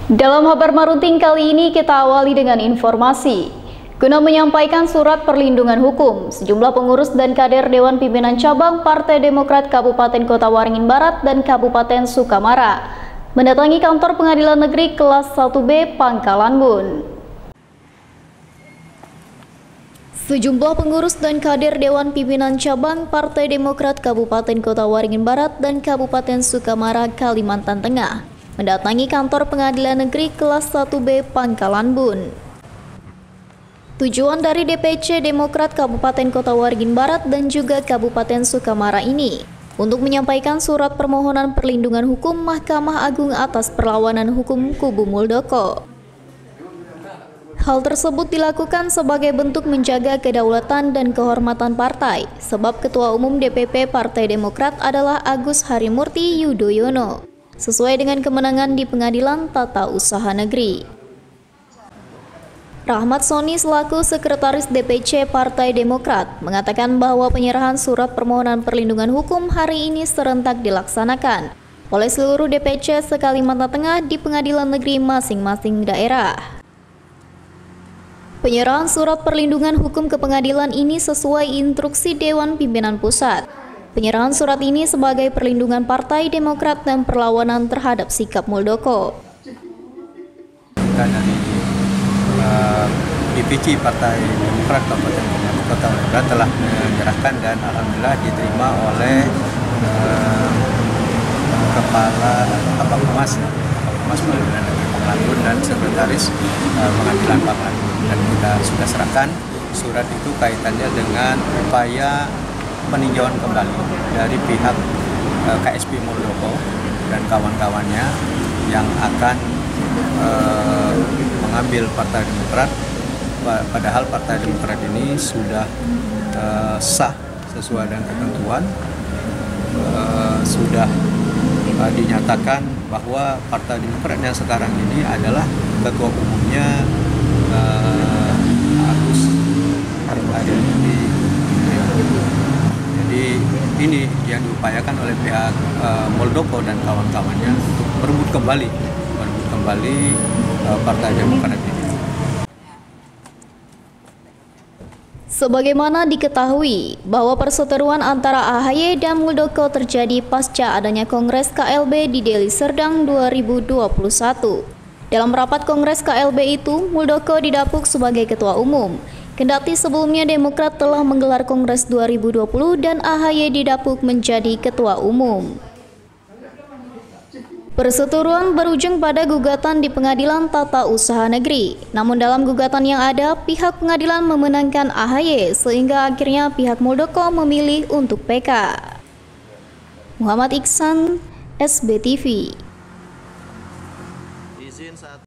Dalam kabar Marunting kali ini kita awali dengan informasi. Guna menyampaikan surat perlindungan hukum, sejumlah pengurus dan kader Dewan Pimpinan Cabang Partai Demokrat Kabupaten Kota Waringin Barat dan Kabupaten Sukamara mendatangi kantor Pengadilan Negeri Kelas 1B Pangkalan Bun. Sejumlah pengurus dan kader Dewan Pimpinan Cabang Partai Demokrat Kabupaten Kota Waringin Barat dan Kabupaten Sukamara, Kalimantan Tengah mendatangi kantor Pengadilan Negeri Kelas 1B Pangkalan Bun. Tujuan dari DPC Demokrat Kabupaten Kota Waringin Barat dan juga Kabupaten Sukamara ini untuk menyampaikan surat permohonan perlindungan hukum Mahkamah Agung atas perlawanan hukum kubu Muldoko. Hal tersebut dilakukan sebagai bentuk menjaga kedaulatan dan kehormatan partai, sebab Ketua Umum DPP Partai Demokrat adalah Agus Harimurti Yudhoyono, sesuai dengan kemenangan di Pengadilan Tata Usaha Negeri. Rahmat Soni selaku Sekretaris DPC Partai Demokrat mengatakan bahwa penyerahan surat permohonan perlindungan hukum hari ini serentak dilaksanakan oleh seluruh DPC se-Kalimantan Tengah di pengadilan negeri masing-masing daerah. Penyerahan surat perlindungan hukum ke pengadilan ini sesuai instruksi Dewan Pimpinan Pusat. Penyerahan surat ini sebagai perlindungan Partai Demokrat dan perlawanan terhadap sikap Muldoko. Dari DPC Partai Demokrat Kabupaten Kota Waringin Barat telah menyerahkan dan alhamdulillah diterima oleh Kepala Kabak Humas Pengadilan Negeri Pangkalan Bun dan Sekretaris Pengadilan Pangkalan Bun, dan kita sudah serahkan surat itu kaitannya dengan upaya peninjauan kembali dari pihak KSP Muldoko dan kawan-kawannya yang akan mengambil Partai Demokrat, padahal Partai Demokrat ini sudah sah sesuai dengan ketentuan, sudah dinyatakan bahwa Partai Demokrat yang sekarang ini adalah ketua umumnya Agus Harimurti. Jadi ini yang diupayakan oleh pihak Muldoko dan kawan-kawannya untuk merebut kembali Partai Demokrat ini. Sebagaimana diketahui bahwa perseteruan antara AHY dan Muldoko terjadi pasca adanya Kongres KLB di Deli Serdang 2021. Dalam rapat Kongres KLB itu, Muldoko didapuk sebagai ketua umum. Kendati sebelumnya Demokrat telah menggelar Kongres 2020 dan AHY didapuk menjadi ketua umum. Perseteruan berujung pada gugatan di Pengadilan Tata Usaha Negeri. Namun dalam gugatan yang ada, pihak pengadilan memenangkan AHY sehingga akhirnya pihak Muldoko memilih untuk PK. Muhammad Iksan, SBTV.